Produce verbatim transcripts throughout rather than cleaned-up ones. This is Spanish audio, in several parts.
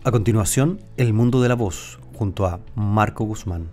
A continuación, El mundo de la voz, junto a Marco Guzmán.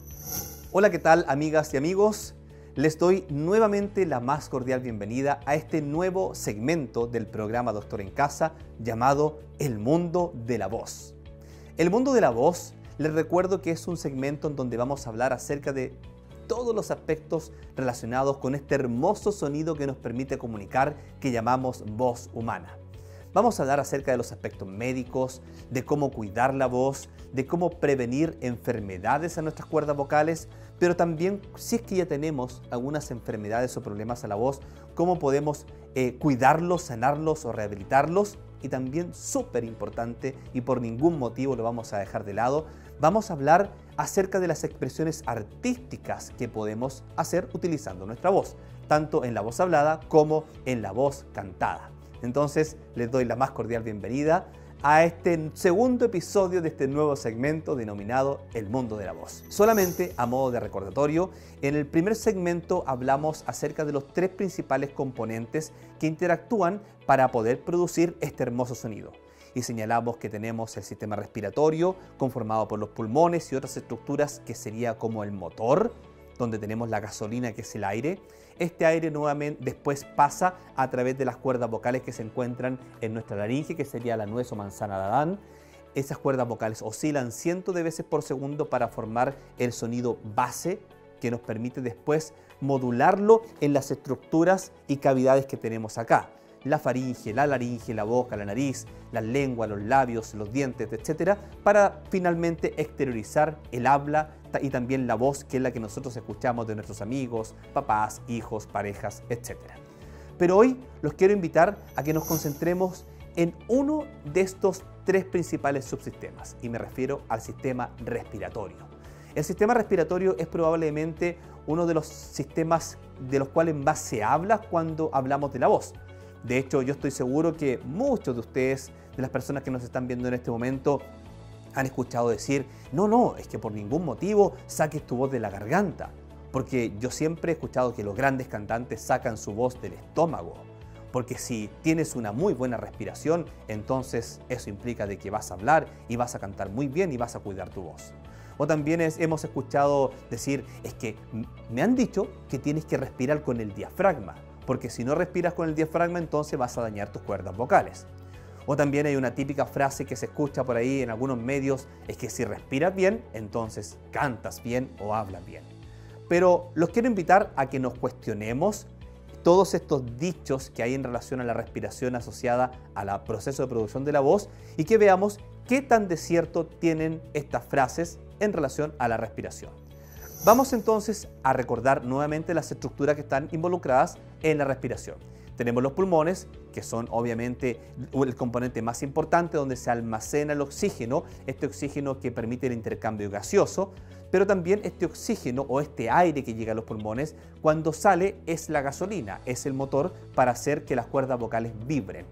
Hola, ¿qué tal, amigas y amigos? Les doy nuevamente la más cordial bienvenida a este nuevo segmento del programa Doctor en Casa llamado El mundo de la voz. El mundo de la voz, les recuerdo que es un segmento en donde vamos a hablar acerca de todos los aspectos relacionados con este hermoso sonido que nos permite comunicar, que llamamos voz humana. Vamos a hablar acerca de los aspectos médicos, de cómo cuidar la voz, de cómo prevenir enfermedades a nuestras cuerdas vocales, pero también, si es que ya tenemos algunas enfermedades o problemas a la voz, cómo podemos eh, cuidarlos, sanarlos o rehabilitarlos. Y también, súper importante, y por ningún motivo lo vamos a dejar de lado, vamos a hablar acerca de las expresiones artísticas que podemos hacer utilizando nuestra voz, tanto en la voz hablada como en la voz cantada. Entonces, les doy la más cordial bienvenida a este segundo episodio de este nuevo segmento denominado El mundo de la voz. Solamente a modo de recordatorio, en el primer segmento hablamos acerca de los tres principales componentes que interactúan para poder producir este hermoso sonido. Y señalamos que tenemos el sistema respiratorio, conformado por los pulmones y otras estructuras que sería como el motor, donde tenemos la gasolina, que es el aire. Este aire nuevamente después pasa a través de las cuerdas vocales que se encuentran en nuestra laringe, que sería la nuez o manzana de Adán. Esas cuerdas vocales oscilan cientos de veces por segundo para formar el sonido base, que nos permite después modularlo en las estructuras y cavidades que tenemos acá. La faringe, la laringe, la boca, la nariz, la lengua, los labios, los dientes, etcétera, para finalmente exteriorizar el habla y también la voz, que es la que nosotros escuchamos de nuestros amigos, papás, hijos, parejas, etcétera. Pero hoy los quiero invitar a que nos concentremos en uno de estos tres principales subsistemas, y me refiero al sistema respiratorio. El sistema respiratorio es probablemente uno de los sistemas de los cuales más se habla cuando hablamos de la voz. De hecho, yo estoy seguro que muchos de ustedes, de las personas que nos están viendo en este momento, han escuchado decir, no, no, es que por ningún motivo saques tu voz de la garganta. Porque yo siempre he escuchado que los grandes cantantes sacan su voz del estómago. Porque si tienes una muy buena respiración, entonces eso implica de que vas a hablar y vas a cantar muy bien y vas a cuidar tu voz. O también es, hemos escuchado decir, es que me han dicho que tienes que respirar con el diafragma. Porque si no respiras con el diafragma, entonces vas a dañar tus cuerdas vocales. O también hay una típica frase que se escucha por ahí en algunos medios, es que si respiras bien, entonces cantas bien o hablas bien. Pero los quiero invitar a que nos cuestionemos todos estos dichos que hay en relación a la respiración asociada al proceso de producción de la voz y que veamos qué tan de cierto tienen estas frases en relación a la respiración. Vamos entonces a recordar nuevamente las estructuras que están involucradas en la respiración. Tenemos los pulmones, que son obviamente el componente más importante donde se almacena el oxígeno, este oxígeno que permite el intercambio gaseoso, pero también este oxígeno o este aire que llega a los pulmones, cuando sale es la gasolina, es el motor para hacer que las cuerdas vocales vibren.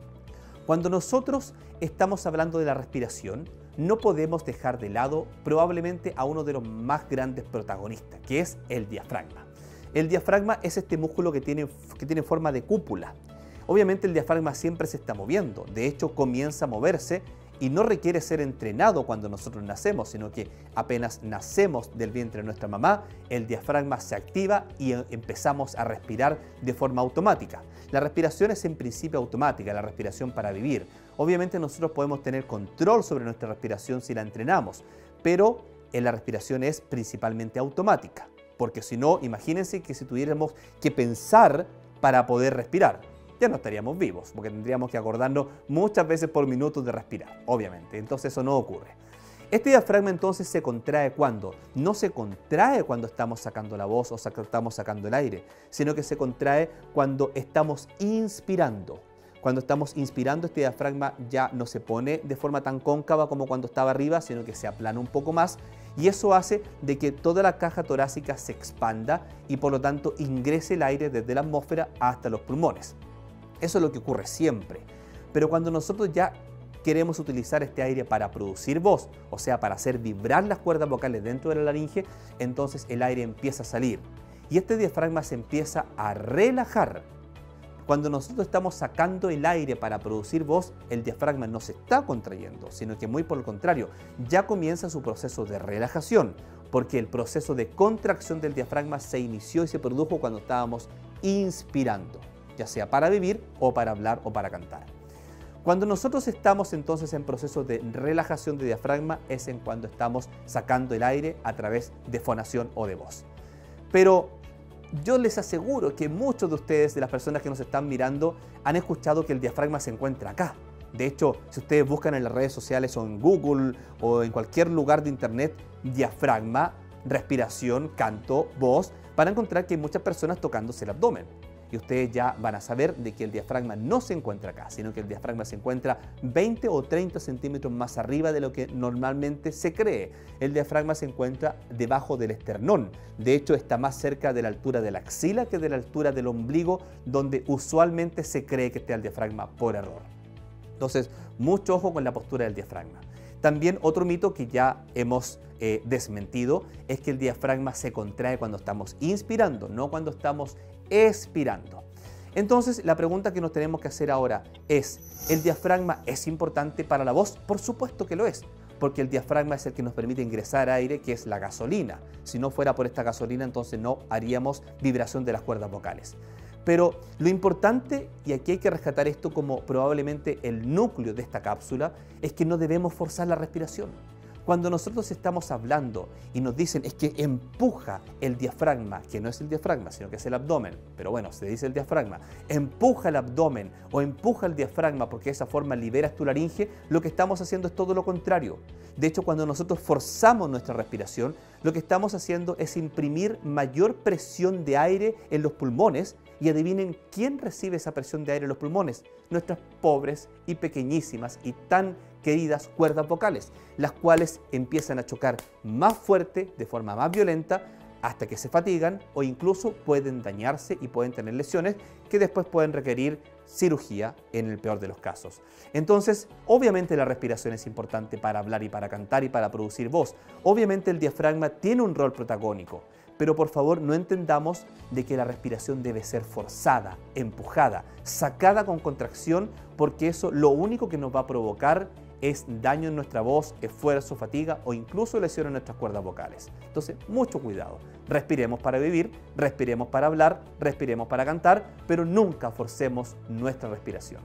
Cuando nosotros estamos hablando de la respiración, no podemos dejar de lado probablemente a uno de los más grandes protagonistas, que es el diafragma. El diafragma es este músculo que tiene, que tiene forma de cúpula. Obviamente el diafragma siempre se está moviendo, de hecho comienza a moverse y no requiere ser entrenado cuando nosotros nacemos, sino que apenas nacemos del vientre de nuestra mamá, el diafragma se activa y empezamos a respirar de forma automática. La respiración es en principio automática, la respiración para vivir. Obviamente nosotros podemos tener control sobre nuestra respiración si la entrenamos, pero en la respiración es principalmente automática, porque si no, imagínense que si tuviéramos que pensar para poder respirar, ya no estaríamos vivos, porque tendríamos que acordarnos muchas veces por minutos de respirar, obviamente. Entonces eso no ocurre. Este diafragma entonces se contrae ¿cuándo? No se contrae cuando estamos sacando la voz o estamos sacando el aire, sino que se contrae cuando estamos inspirando. Cuando estamos inspirando, este diafragma ya no se pone de forma tan cóncava como cuando estaba arriba, sino que se aplana un poco más, y eso hace de que toda la caja torácica se expanda y por lo tanto ingrese el aire desde la atmósfera hasta los pulmones. Eso es lo que ocurre siempre. Pero cuando nosotros ya queremos utilizar este aire para producir voz, o sea, para hacer vibrar las cuerdas vocales dentro de la laringe, entonces el aire empieza a salir. Y este diafragma se empieza a relajar. Cuando nosotros estamos sacando el aire para producir voz, el diafragma no se está contrayendo, sino que muy por el contrario, ya comienza su proceso de relajación, porque el proceso de contracción del diafragma se inició y se produjo cuando estábamos inspirando, ya sea para vivir o para hablar o para cantar. Cuando nosotros estamos entonces en proceso de relajación de diafragma es en cuando estamos sacando el aire a través de fonación o de voz. Pero yo les aseguro que muchos de ustedes, de las personas que nos están mirando, han escuchado que el diafragma se encuentra acá. De hecho, si ustedes buscan en las redes sociales o en Google o en cualquier lugar de internet, diafragma, respiración, canto, voz, van a encontrar que hay muchas personas tocándose el abdomen. Y ustedes ya van a saber de que el diafragma no se encuentra acá, sino que el diafragma se encuentra veinte o treinta centímetros más arriba de lo que normalmente se cree. El diafragma se encuentra debajo del esternón. De hecho, está más cerca de la altura de la axila que de la altura del ombligo, donde usualmente se cree que esté el diafragma por error. Entonces, mucho ojo con la postura del diafragma. También otro mito que ya hemos eh, desmentido es que el diafragma se contrae cuando estamos inspirando, no cuando estamos expirando. Entonces, la pregunta que nos tenemos que hacer ahora es, ¿el diafragma es importante para la voz? Por supuesto que lo es, porque el diafragma es el que nos permite ingresar aire, que es la gasolina. Si no fuera por esta gasolina, entonces no haríamos vibración de las cuerdas vocales. Pero lo importante, y aquí hay que rescatar esto como probablemente el núcleo de esta cápsula, es que no debemos forzar la respiración. Cuando nosotros estamos hablando y nos dicen es que empuja el diafragma, que no es el diafragma, sino que es el abdomen, pero bueno, se dice el diafragma, empuja el abdomen o empuja el diafragma porque de esa forma liberas tu laringe, lo que estamos haciendo es todo lo contrario. De hecho, cuando nosotros forzamos nuestra respiración, lo que estamos haciendo es imprimir mayor presión de aire en los pulmones. Y adivinen quién recibe esa presión de aire en los pulmones. Nuestras pobres y pequeñísimas y tan queridas cuerdas vocales, las cuales empiezan a chocar más fuerte, de forma más violenta, hasta que se fatigan o incluso pueden dañarse y pueden tener lesiones que después pueden requerir cirugía en el peor de los casos. Entonces, obviamente la respiración es importante para hablar y para cantar y para producir voz. Obviamente el diafragma tiene un rol protagónico. Pero por favor no entendamos de que la respiración debe ser forzada, empujada, sacada con contracción, porque eso lo único que nos va a provocar es daño en nuestra voz, esfuerzo, fatiga o incluso lesión en nuestras cuerdas vocales. Entonces, mucho cuidado. Respiremos para vivir, respiremos para hablar, respiremos para cantar, pero nunca forcemos nuestra respiración.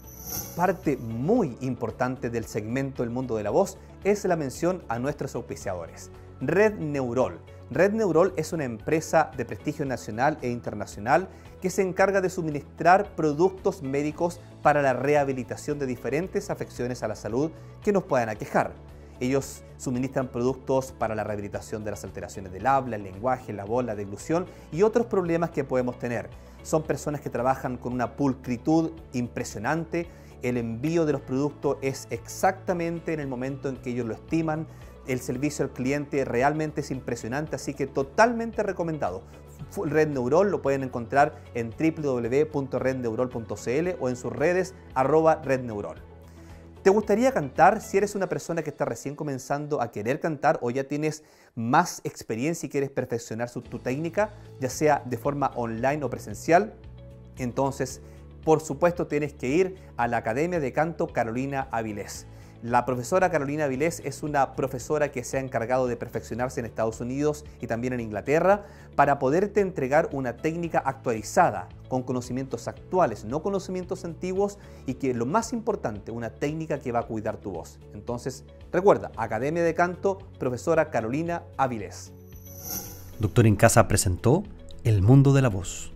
Parte muy importante del segmento El Mundo de la Voz es la mención a nuestros auspiciadores. Red Neurol. Red Neurol es una empresa de prestigio nacional e internacional que se encarga de suministrar productos médicos para la rehabilitación de diferentes afecciones a la salud que nos puedan aquejar. Ellos suministran productos para la rehabilitación de las alteraciones del habla, el lenguaje, la voz, la deglución y otros problemas que podemos tener. Son personas que trabajan con una pulcritud impresionante. El envío de los productos es exactamente en el momento en que ellos lo estiman. El servicio al cliente realmente es impresionante, así que totalmente recomendado. Red Neurol lo pueden encontrar en w w w punto red neurol punto c l o en sus redes arroba Red Neurol. ¿Te gustaría cantar? Si eres una persona que está recién comenzando a querer cantar o ya tienes más experiencia y quieres perfeccionar su, tu técnica, ya sea de forma online o presencial, entonces por supuesto tienes que ir a la Academia de Canto Carolina Avilés. La profesora Carolina Avilés es una profesora que se ha encargado de perfeccionarse en Estados Unidos y también en Inglaterra para poderte entregar una técnica actualizada con conocimientos actuales, no conocimientos antiguos y que lo más importante, una técnica que va a cuidar tu voz. Entonces, recuerda, Academia de Canto, profesora Carolina Avilés. Doctor en Casa presentó El Mundo de la Voz.